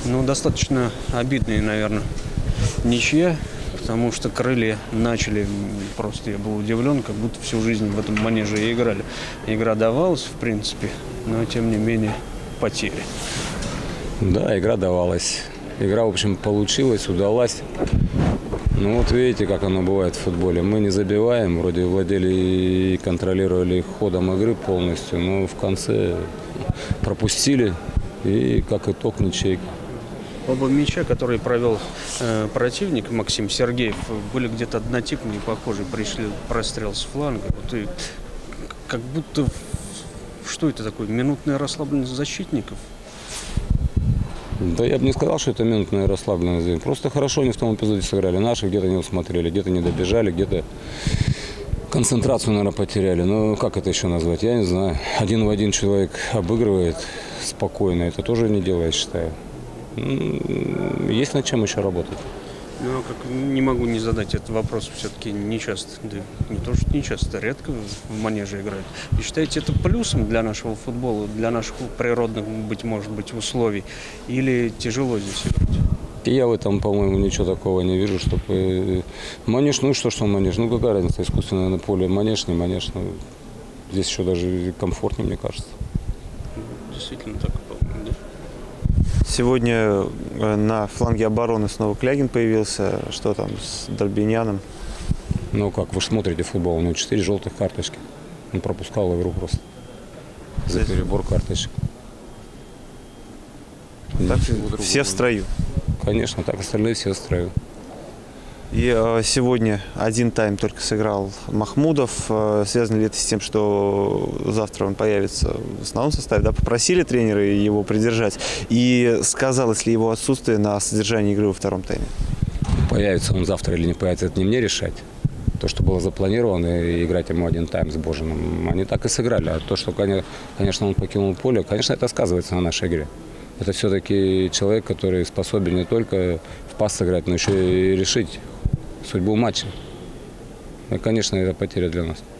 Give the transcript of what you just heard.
Ну, достаточно обидная, наверное, ничья, потому что крылья начали, просто я был удивлен, как будто всю жизнь в этом манеже и играли. Игра давалась, в принципе, но, тем не менее, потери. Да, игра давалась. Игра, в общем, получилась, удалась. Ну вот видите, как оно бывает в футболе. Мы не забиваем, вроде владели и контролировали ходом игры полностью, но в конце пропустили, и как итог ничейка. Оба мяча, которые провел противник Максим Сергеев, были где-то однотипные, похожие. Пришли прострел с фланга. Вот и как будто, что это такое, минутная расслабленность защитников? Да я бы не сказал, что это минутная расслабленность. Просто хорошо они в том эпизоде сыграли. Наши где-то не усмотрели, где-то не добежали, где-то концентрацию, наверное, потеряли. Ну, как это еще назвать? Я не знаю. Один в один человек обыгрывает спокойно. Это тоже не дело, я считаю. Есть над чем еще работать. Ну, как не могу не задать этот вопрос, все-таки не часто, да не то, что не часто, редко в манеже играют. И считаете это плюсом для нашего футбола, для наших природных, может быть, условий, или тяжело здесь играть? Я в этом, по-моему, ничего такого не вижу, чтобы... Манеж, ну что манеж? Ну какая разница, искусственное на поле, манеж, не манеж. Ну, здесь еще даже комфортнее, мне кажется. Действительно так, по-моему, да? Сегодня на фланге обороны снова Клягин появился. Что там с Дорбиняном? Ну как, вы же смотрите футбол, у него 4 желтых карточки. Он пропускал игру просто за перебор карточек. Так, все в строю. Конечно, так остальные все в строю. И сегодня один тайм только сыграл Махмудов. Связано ли это с тем, что завтра он появится в основном составе? Да, попросили тренера его придержать. И сказалось ли его отсутствие на содержании игры во втором тайме? Появится он завтра или не появится, это не мне решать. То, что было запланировано, и играть ему один тайм с Божиным, они так и сыграли. А то, что, конечно, он покинул поле, конечно, это сказывается на нашей игре. Это все-таки человек, который способен не только в пас сыграть, но еще и решить судьбу матча. И, конечно, это потеря для нас.